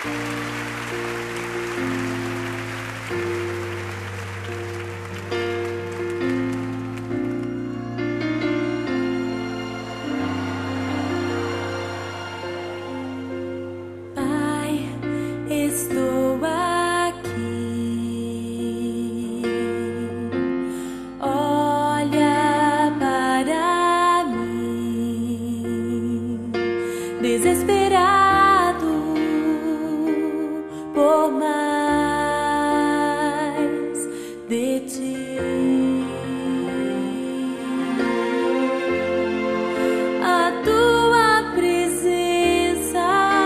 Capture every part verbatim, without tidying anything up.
Estou aqui, olha para mim, desesperado por mais de ti. A tua presença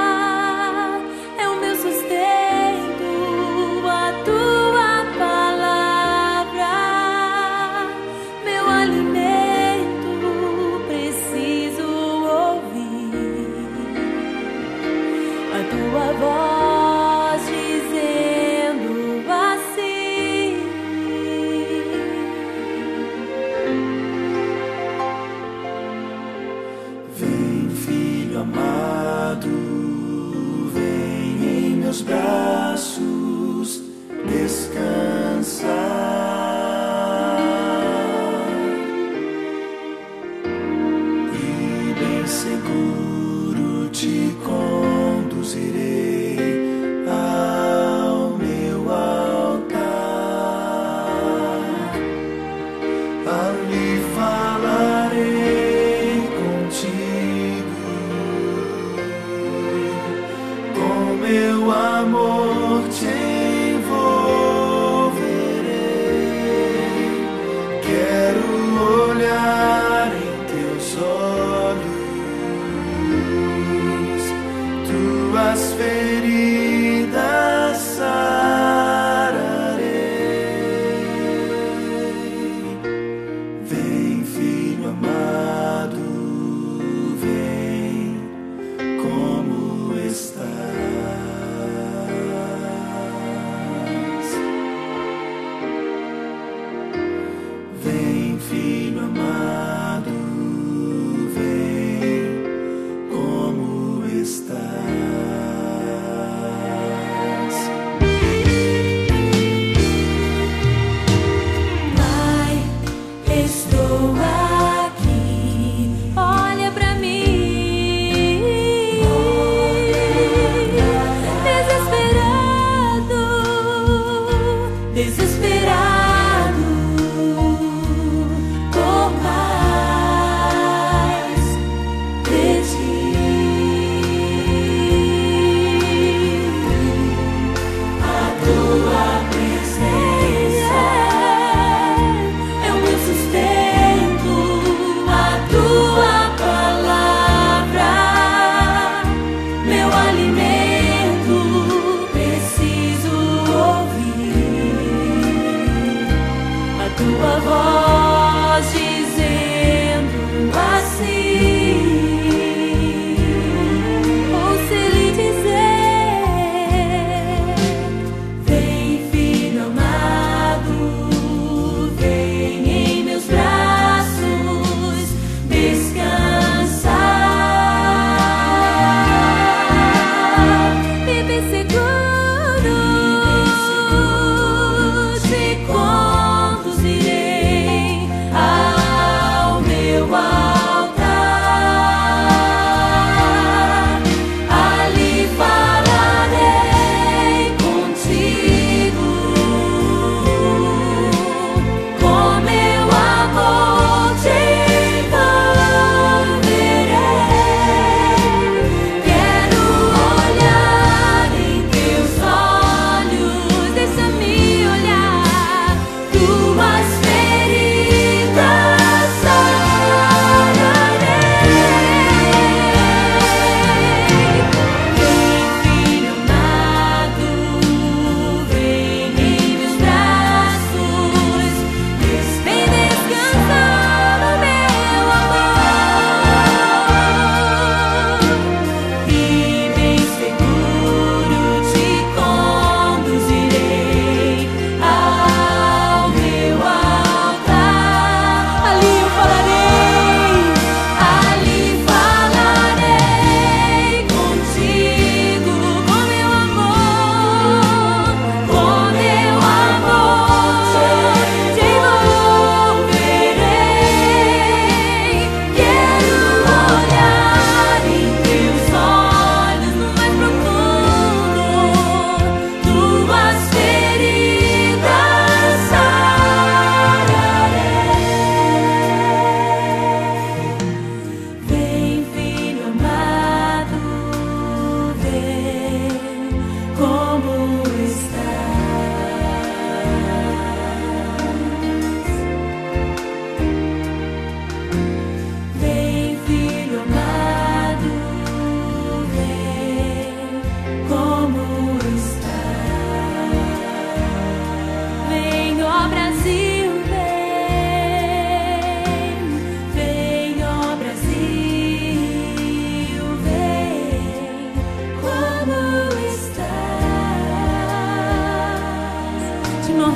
é o meu sustento, a tua palavra, meu alimento. Preciso ouvir a tua voz dizendo assim: vem, filho amado, vem em meus braços descansar, e bem seguro te conduzirei ao meu altar. Ali falarei contigo, com meu amor te envolverei. Quero olhar em teus olhos, tuas feridas sararei. Vem, filho amado, vem como estás. Vem, filho amado, vem como estás.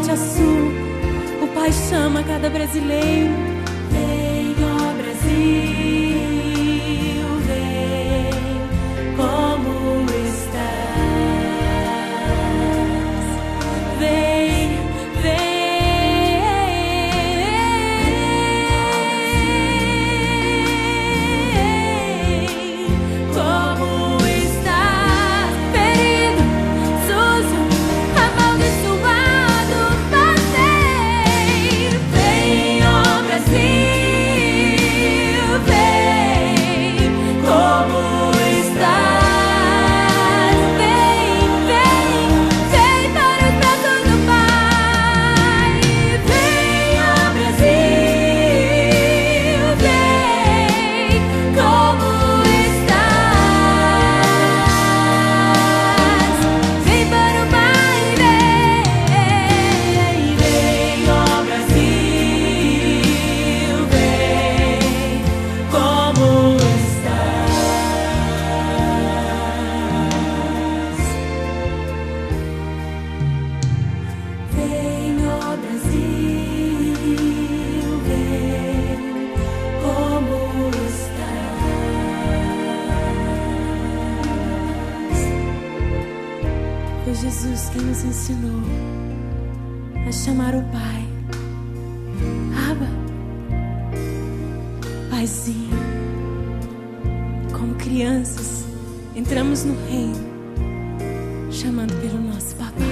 Norte a Sul, o Pai chama cada brasileiro. Vem, ó Brasil, vem, como estás? Vem, vem, como estás? Ferido, sujo, amaldiçoado, mas vem, vem, ó Brasil, vem, como estás? Vem, vem, vem para os braços do Pai. Vem, ó Brasil, vem, como estás? Vem para o Pai, vem, vem, ó Brasil, vem, como estás? Vem, ó Brasil, vem, como estás? Foi Jesus quem nos ensinou a chamar o Pai. Abba, Paizinho. Como crianças, entramos no reino, chamando pelo nosso papai.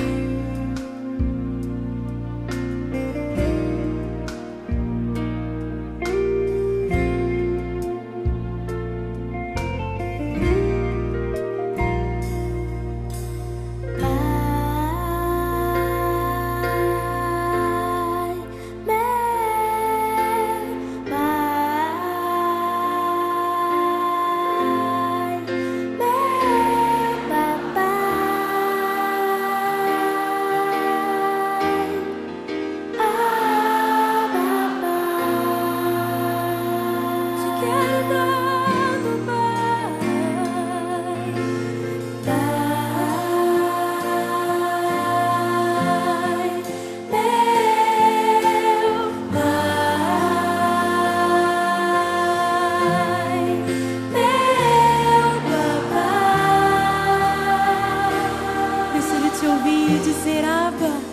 Pai, meu Pai, meu papai, Abba, Pai, te quero tanto, Pai, Pai, meu Pai, meu papai. Deixa ele te ouvir dizer, Abba.